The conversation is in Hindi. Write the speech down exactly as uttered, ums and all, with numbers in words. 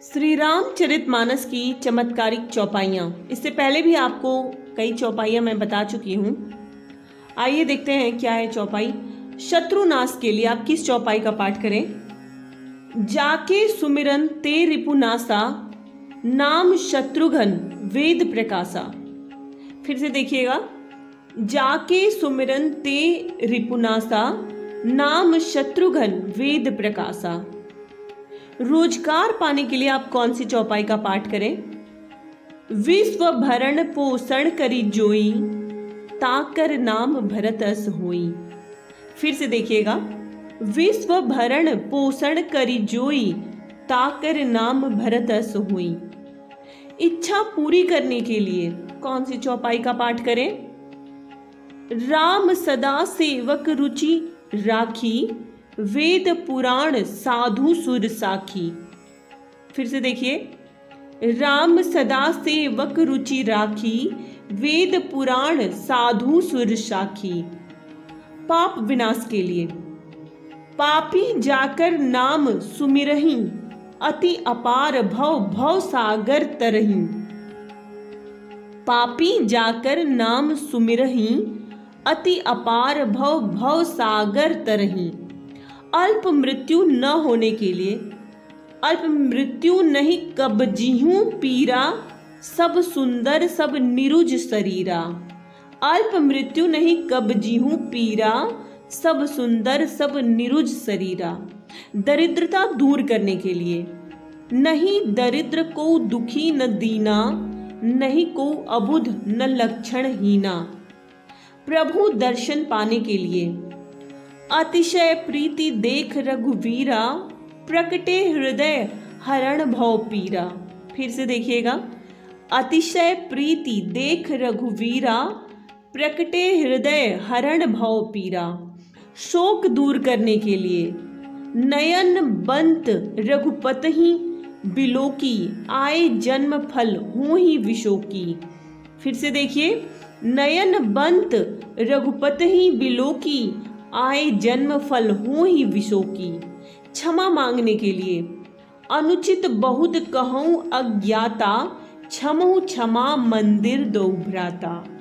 श्री रामचरितमानस की चमत्कारिक चौपाइयाँ। इससे पहले भी आपको कई चौपाइयाँ मैं बता चुकी हूँ। आइए देखते हैं क्या है चौपाई। शत्रुनाश के लिए आप किस चौपाई का पाठ करें। जाके सुमिरन ते रिपुनासा, नाम शत्रुघ्न वेद प्रकाशा। फिर से देखिएगा, जाके सुमिरन ते रिपुनासा, नाम शत्रुघ्न वेद प्रकाशा। रोजगार पाने के लिए आप कौन सी चौपाई का पाठ करें। विश्व भरण पोषण करी जोई, ताकर नाम भरत अस होई। फिर से देखिएगा, विश्व भरण पोषण करी जोई, ताकर नाम भरत अस होई। इच्छा पूरी करने के लिए कौन सी चौपाई का पाठ करें। राम सदा सेवक रुचि राखी, वेद पुराण साधु सुर साखी। फिर से देखिए, राम सदा सेवक रुचि राखी, वेद पुराण साधु सुर साखी। पाप विनाश के लिए पापी जाकर नाम सुमिरहि, अति अपार भव भव सागर तरहि। पापी जाकर नाम सुमिरहि, अति अपार भव भव सागर तरहि। अल्प मृत्यु न होने के लिए अल्प मृत्यु नहीं कब जीहूं पीरा, सब सुंदर सब निरुज शरीरा। अल्प मृत्यु नहीं कब जीहूं पीरा, सब सुंदर सब निरुज शरीरा। दरिद्रता दूर करने के लिए नहीं दरिद्र को दुखी न दीना, नहीं को अबुध न लक्षण हीना। प्रभु दर्शन पाने के लिए अतिशय प्रीति देख रघुवीरा, प्रकटे हृदय हरण भव पीरा। फिर से देखिएगा, अतिशय प्रीति देख रघुवीरा, प्रकटे हृदय हरण भव पीरा। शोक दूर करने के लिए नयन बंत रघुपतहि बिलोकी, आए जन्म फल हो ही विशोकी। फिर से देखिए, नयन बंत रघुपतहि बिलोकी, आए जन्म फल हो ही विशोकी। क्षमा मांगने के लिए अनुचित बहुत कहूँ अज्ञाता, क्षमहु क्षमा मंदिर दो भ्राता।